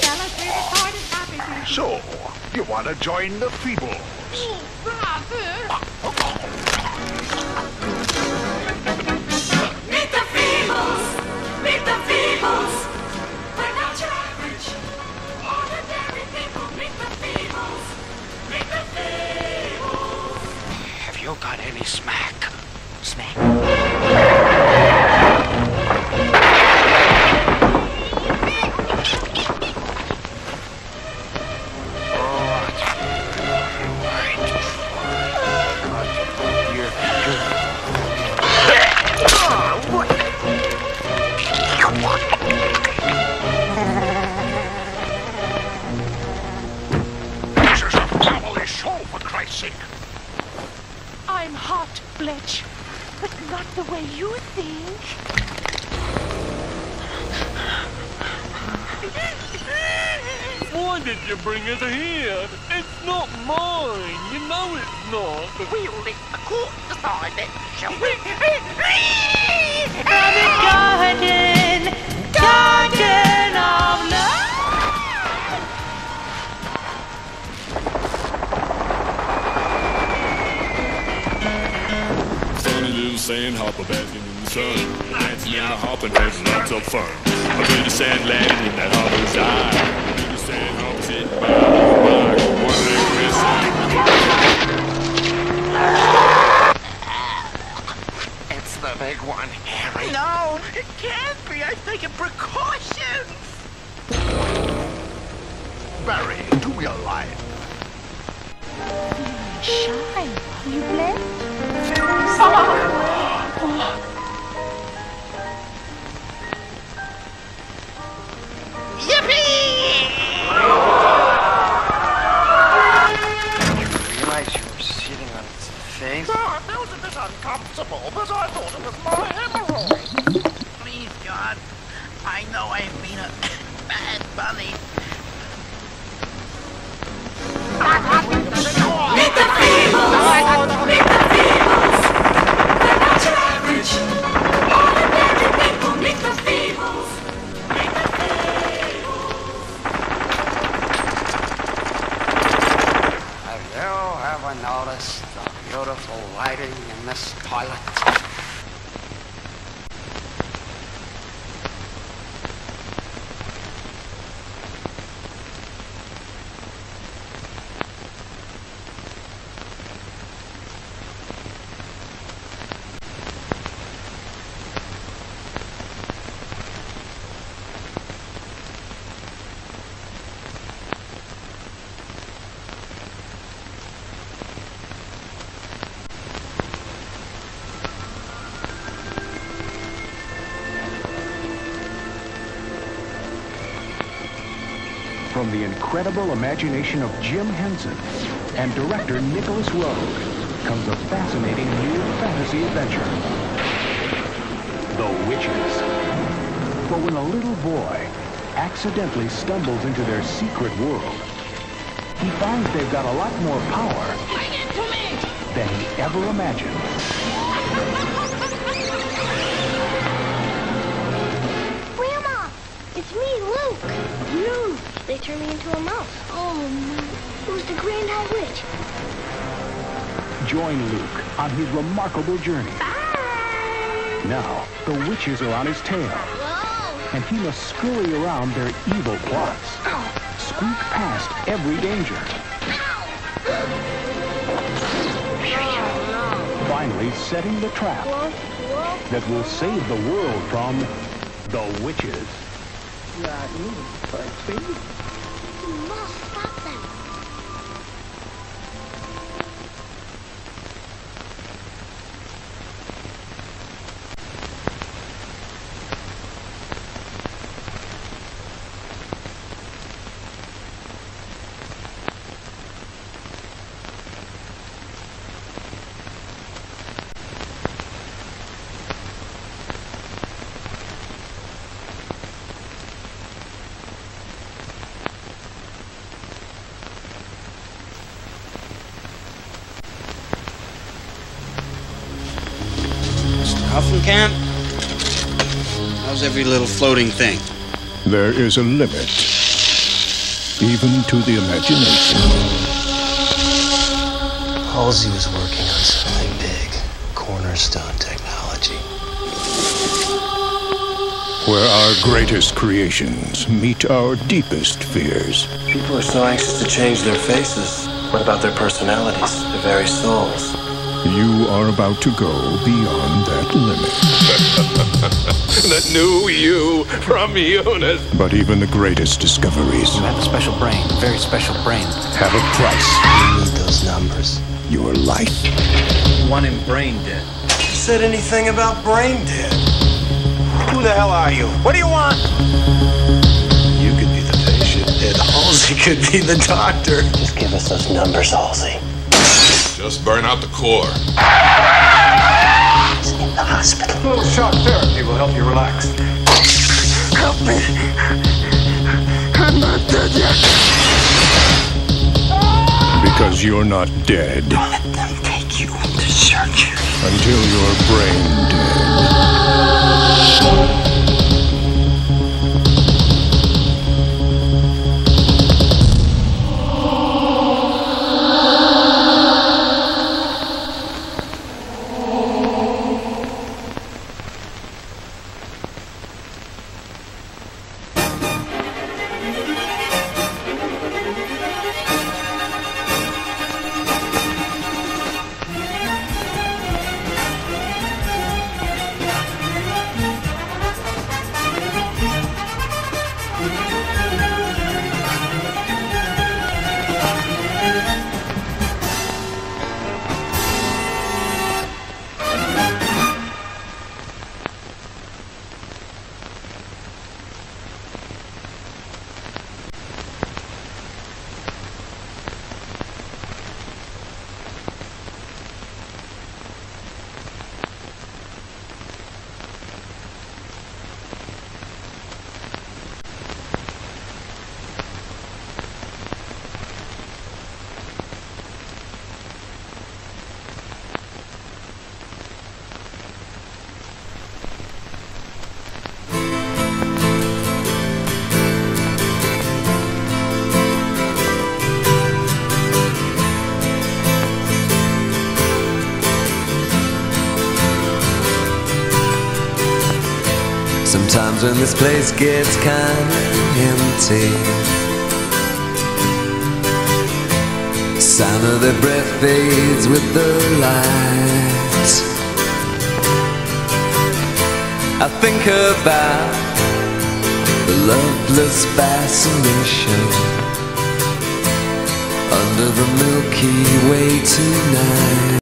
So, you want to join the Feebles? Meet the Feebles! Meet the Feebles! We're not your average, ordinary people. Meet the Feebles! Meet the Feebles! Have you got any smack? Smack? I'm hot, Fletch, but not the way you think. Why did you bring it here? It's not mine. You know it's not. We'll let the court decide that, shall we? Garden of love. Funny little sand hopper basking in the sun, dancing in a hopper and having lots of fun. A pretty sand landed in that hopper's eye. A pretty sand hopper sitting by the bar, wondering where It's the big one, Harry. No, it can't be. I've taken precautions. Barry, to your life. Shy, you blessed? That was a bit uncomfortable, but I thought it was my hemorrhoid. Please, God, I know I've been a bad bunny. Meet the Feebles! Meet the Feebles! We're not your average, ordinary people. Meet the Feebles! Meet the Feebles! Have you ever noticed the beautiful lighting in this toilet? From the incredible imagination of Jim Henson and director Nicholas Roeg comes a fascinating new fantasy adventure, The Witches. For when a little boy accidentally stumbles into their secret world, he finds they've got a lot more power than he ever imagined. Grandma, it's me, Luke. Luke. They turned me into a mouse. Oh, no. It was the Grand High Witch. Join Luke on his remarkable journey. Bye. Now, the witches are on his tail, Whoa. and he must scurry around their evil plots, squeak past every danger. Finally setting the trap that will save the world from the witches. You must stop them. Coffin camp? How's every little floating thing? There is a limit even to the imagination. Halsey was working on something big, cornerstone technology. Where our greatest creations meet our deepest fears. People are so anxious to change their faces. What about their personalities, their very souls? You are about to go beyond that limit. The new you from Eunice. But even the greatest discoveries You have a special brain, a very special brain. have a price. We need those numbers. Your life. One in brain dead. Who said anything about brain dead? Who the hell are you? What do you want? You could be the patient, and Halsey could be the doctor. Just give us those numbers, Halsey. Just burn out the core. He's in the hospital. A little shock therapy will help you relax. Help me. I'm not dead yet. Because you're not dead. Don't let them take you into surgery. Until you're brain dead. Sometimes when this place gets kinda empty, sound of their breath fades with the light. I think about the loveless fascination under the Milky Way tonight.